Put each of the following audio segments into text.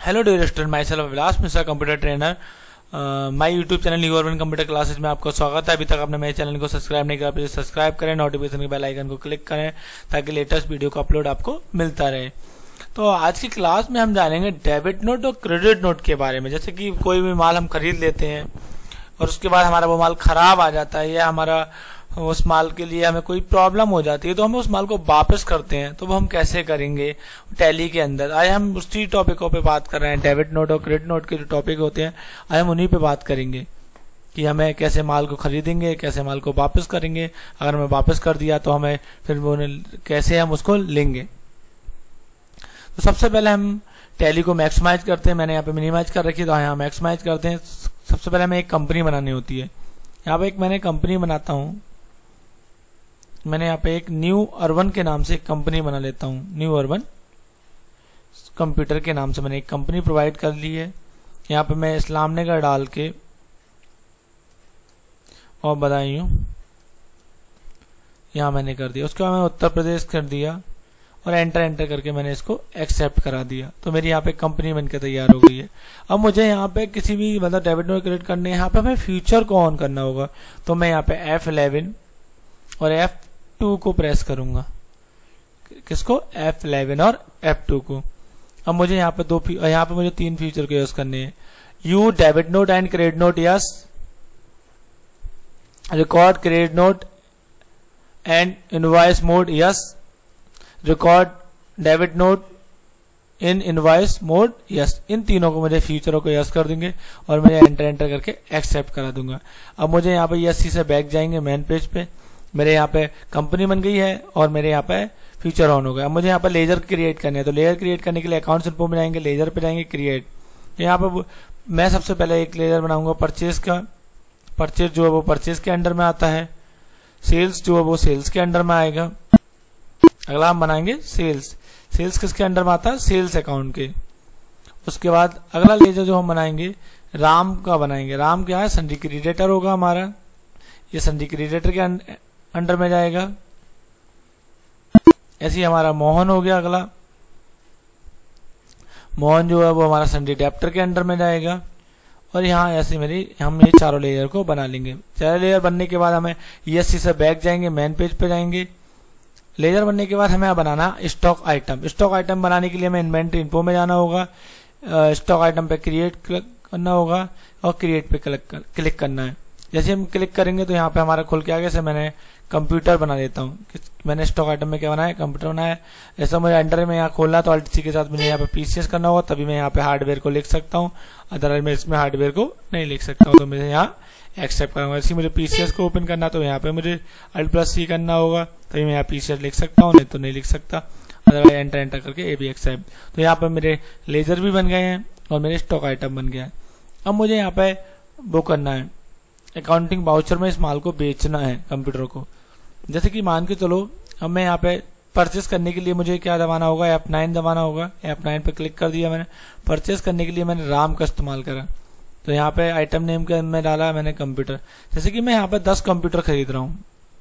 Hello dear student, myself Abhilash Mishra, computer trainer. My YouTube channel new urban computer classes में आपका स्वागत है। अभी तक आपने मेरे चैनल को सब्सक्राइब नहीं किया, प्लीज सब्सक्राइब करें, नोटिफिकेशन के बेल आइकन को क्लिक करें ताकि लेटेस्ट वीडियो का अपलोड आपको मिलता रहे। तो आज की क्लास में हम जानेंगे डेबिट नोट और क्रेडिट नोट के बारे में। जैसे कि कोई भी माल हम खरीद लेते हैं और उसके बाद हमारा वो माल खराब आ जाता है या हमारा उस माल के लिए हमें कोई प्रॉब्लम हो जाती है तो हम उस माल को वापस करते हैं, तो वो हम कैसे करेंगे टैली के अंदर। आज हम उसी टॉपिकों पे बात कर रहे हैं। डेबिट नोट और क्रेडिट नोट के जो टॉपिक होते हैं आज हम उन्हीं पे बात करेंगे कि हमें कैसे माल को खरीदेंगे, कैसे माल को वापस करेंगे, अगर हमें वापस कर दिया तो हमें फिर कैसे हम उसको लेंगे। तो सबसे पहले हम टैली को मैक्सिमाइज करते हैं। मैंने यहाँ पे मिनिमाइज कर रखी है, तो यहाँ मैक्सिमाइज करते हैं। सबसे पहले हमें एक कंपनी बनानी होती है। यहाँ पे मैंने कंपनी बनाता हूँ। मैंने यहाँ पे एक न्यू अर्बन के नाम से एक कंपनी बना लेता हूँ। न्यू अर्बन कंप्यूटर के नाम से मैंने एक कंपनी प्रोवाइड कर ली है। यहाँ पे मैं इस्लाम नगर डाल के और बदायूं यहाँ मैंने कर दिया। उसके बाद मैं उत्तर प्रदेश कर दिया और एंटर करके मैंने इसको एक्सेप्ट करा दिया। तो मेरी यहाँ पे कंपनी बनकर तैयार हो गई है। अब मुझे यहाँ पे किसी भी मतलब डेबिट नोट क्रेडिट करने, यहाँ पे हमें फ्यूचर को ऑन करना होगा। तो मैं यहाँ पे F11 और F2 को प्रेस करूंगा। किसको? F11 और F2 को। अब मुझे यहाँ पे मुझे 3 फीचर को यूज करने हैं। You debit note and credit note, yes. Record credit note and invoice mode, yes. Record debit note in invoice mode, yes. इन तीनों को मुझे फीचरों को यस कर देंगे और मुझे एंटर करके एक्सेप्ट करा दूंगा। अब मुझे यहाँ पे यस से बैक जाएंगे मेन पेज पे। मेरे यहाँ पे कंपनी बन गई है और मेरे यहाँ पे फीचर ऑन हो गया। अब मुझे यहाँ पे लेजर क्रिएट करने हैं, तो लेजर क्रिएट करने के लिए अकाउंट्स इन्फो में जाएंगे, लेजर पे जाएंगे, क्रिएट। यहाँ पे मैं सबसे पहले एक लेजर बनाऊंगा परचेज का। परचेज जो है वो परचेज के अंडर में आता है। सेल्स जो है वो सेल्स के अंडर में आएगा। अगला हम बनाएंगे सेल्स। सेल्स किसके अंडर में आता है? सेल्स अकाउंट के। उसके बाद अगला लेजर जो हम बनाएंगे राम का बनाएंगे। राम क्या है? सन्डी क्रेडिटर होगा हमारा। ये सन्डी क्रेडिटर के अंडर में जाएगा। ऐसे ही हमारा मोहन हो गया। अगला मोहन जो है वो हमारा सन्डी डेप्टर के अंडर में जाएगा। और यहाँ ऐसे हम ये चारों लेयर को बना लेंगे। चारों लेयर बनने के बाद हमें ESC से बैक जाएंगे, मेन पेज पे जाएंगे। लेजर बनने के बाद हमें बनाना स्टॉक आइटम। स्टॉक आइटम बनाने के लिए हमें इन्वेंटरी इन्फो में जाना होगा। स्टॉक आइटम पे क्रिएट करना होगा और क्रिएट पे क्लिक करना है। जैसे हम क्लिक करेंगे तो यहाँ पे हमारा खुल के आगे से मैंने कंप्यूटर बना लेता हूँ। मैंने स्टॉक आइटम में क्या बनाया? कंप्यूटर बनाया। ऐसा मुझे अंडर में यहाँ खोलना तो Alt+C के साथ मुझे यहाँ पे PCS करना होगा, तभी मैं यहाँ पे हार्डवेयर को लिख सकता हूँ। अदरवाइज मैं इसमें हार्डवेयर को नहीं लिख सकता हूँ, तो मैं यहाँ एक्सेप्ट करूंगा। इसी मुझे PCS को ओपन करना तो यहाँ पे मुझे Alt+C करना होगा, तभी मैं यहाँ PCS लिख सकता हूँ, नहीं तो नहीं लिख सकता। अदरवाइज एंटर करके AB एक्सेप्ट। तो यहाँ पे मेरे लेजर भी बन गए हैं और मेरे स्टॉक आइटम बन गया है। अब मुझे यहाँ पे वो करना है, अकाउंटिंग वाउचर में इस माल को बेचना है कंप्यूटर को। जैसे कि मान के चलो अब मैं यहाँ पे परचेस करने के लिए मुझे क्या दबाना होगा? F9 दबाना होगा। F9 पे क्लिक कर दिया मैंने। परचेस करने के लिए मैंने राम का इस्तेमाल करा, तो यहाँ पे आइटम नेम के में डाला मैंने कंप्यूटर। जैसे कि मैं यहाँ पे 10 कंप्यूटर खरीद रहा हूँ।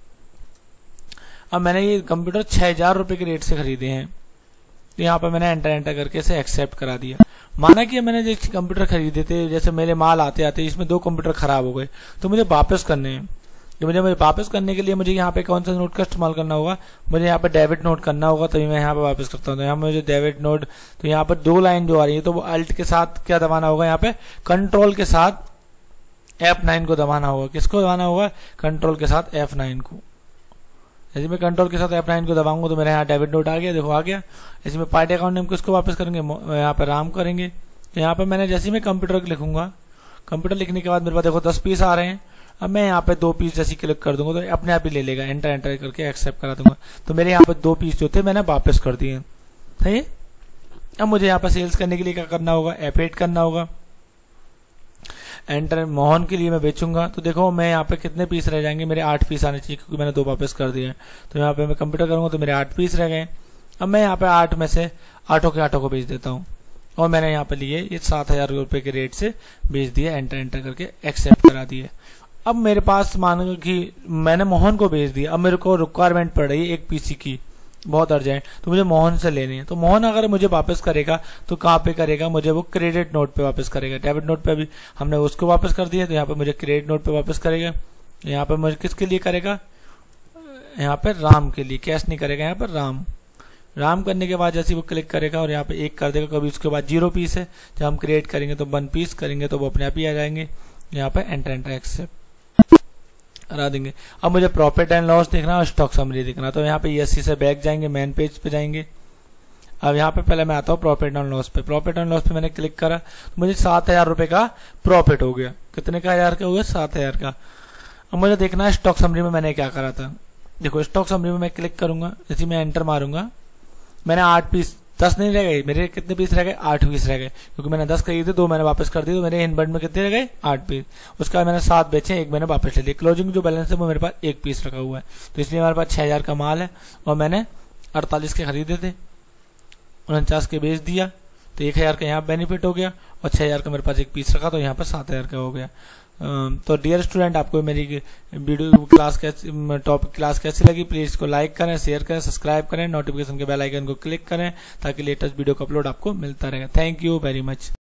अब मैंने ये कंप्यूटर 6000 रुपए के रेट से खरीदे हैं, तो यहाँ पे मैंने एंटर करके इसे एक्सेप्ट करा दिया। माना कि मैंने जो कंप्यूटर खरीदे थे, जैसे मेरे माल आते आते इसमें 2 कंप्यूटर खराब हो गए, तो मुझे वापस करने हैं। तो मुझे वापस करने के लिए मुझे यहाँ पे कौन सा नोट का इस्तेमाल करना होगा? मुझे यहाँ पे डेबिट नोट करना होगा, तभी मैं यहाँ पे वापस करता हूँ। तो यहाँ मुझे डेबिट नोट, तो यहाँ पर 2 लाइन जो आ रही है तो वो Alt के साथ क्या दबाना होगा? यहाँ पे कंट्रोल के साथ F9 को दबाना होगा। किसको दबाना होगा? कंट्रोल के साथ F9 को। जैसे मैं कंट्रोल के साथ F9 को दबाऊंगा तो मेरे यहाँ डेबिट नोट आ गया। देखो आ गया। ऐसे में पार्टी अकाउंट नेम किसको वापस करेंगे? यहाँ पे राम करेंगे। तो यहाँ पे मैंने जैसे मैं कंप्यूटर लिखूंगा, कंप्यूटर लिखने के बाद मेरे पास देखो 10 पीस आ रहे हैं। अब मैं यहाँ पे 2 पीस जैसे क्लिक कर दूंगा तो अपने आप ही ले लेगा। एंटर करके एक्सेप्ट करा दूंगा। तो मेरे यहाँ पे 2 पीस जो थे मैंने वापस कर दिए। सही है। अब मुझे यहाँ पे सेल्स करने के लिए क्या करना होगा? F8 करना होगा। एंटर। मोहन के लिए मैं बेचूंगा, तो देखो मैं यहाँ पे कितने पीस रह जाएंगे? मेरे 8 पीस आने चाहिए क्योंकि मैंने 2 वापस कर दिए। तो यहाँ पे मैं कंप्यूटर करूंगा तो मेरे 8 पीस रह गए। अब मैं यहाँ पे 8 में से 8 के 8 को बेच देता हूँ और मैंने यहाँ पे लिए ये 7000 रुपए के रेट से बेच दिया। एंटर करके एक्सेप्ट करा दिए। अब मेरे पास मान कि मैंने मोहन को बेच दिया। अब मेरे को रिक्वायरमेंट पड़ रही है 1 PC की, बहुत अर्जेंट, तो मुझे मोहन से लेनी है। तो मोहन अगर मुझे वापस करेगा तो कहाँ पे करेगा, मुझे वो क्रेडिट नोट पे वापस करेगा। डेबिट नोट पे अभी हमने उसको वापस कर दिया, तो यहाँ पे मुझे क्रेडिट नोट पे वापस करेगा। यहाँ पे मुझे किसके लिए करेगा, यहाँ पे राम के लिए, कैश नहीं करेगा, यहाँ पर राम करने के बाद जैसे वो क्लिक करेगा और यहाँ पे 1 कर देगा, कभी उसके बाद 0 पीस है, जब हम क्रिएट करेंगे तो 1 पीस करेंगे तो वो अपने आप ही आ जाएंगे। यहाँ पे एंटर एक्सेप्ट हरा देंगे। अब मुझे प्रॉफिट एंड लॉस देखना और स्टॉक समरी देखना, तो यहाँ पे ESC से बैक जाएंगे, मेन पेज पे जाएंगे। अब यहाँ पे पहले मैं आता हूँ प्रॉफिट एंड लॉस पे। प्रॉफिट एंड लॉस पे मैंने क्लिक करा तो मुझे 7,000 रुपए का प्रॉफिट हो गया। कितने का, 1000 का हो गया, 7,000 का। अब मुझे देखना है स्टॉक समरी में मैंने क्या करा था। देखो स्टॉक समरी में मैं क्लिक करूंगा, जैसे मैं एंटर मारूंगा, मैंने 8 पीस, 10 नहीं रह गए मेरे, कितने पीस रह गए, 8 पीस रह गए, क्योंकि मैंने 10 खरीदे, 2 मैंने वापस कर दिए, तो मेरे इनबंड में कितने रह गए, 8 पीस। उसके बाद मैंने 7 बेचे, 1 मैंने वापस ले लिया। क्लोजिंग जो बैलेंस है वो मेरे पास 1 पीस रखा हुआ है, तो इसलिए हमारे पास 6,000 का माल है और मैंने 48 के खरीदे थे, 49 के बेच दिया, तो 1,000 का यहाँ बेनिफिट हो गया और 6,000 का मेरे पास 1 पीस रखा, तो यहाँ पर 7,000 का हो गया। तो डियर स्टूडेंट, आपको मेरी वीडियो क्लास कैसी, टॉपिक क्लास कैसी लगी, प्लीज इसको लाइक करें, शेयर करें, सब्सक्राइब करें, नोटिफिकेशन के बेल आइकन को क्लिक करें ताकि लेटेस्ट वीडियो का अपलोड आपको मिलता रहेगा। Thank you very much.